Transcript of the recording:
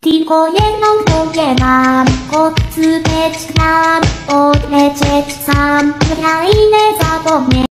Tikojeną pogieram, chłopcy beczkam, odlecieć sam, krainę zapomnieć.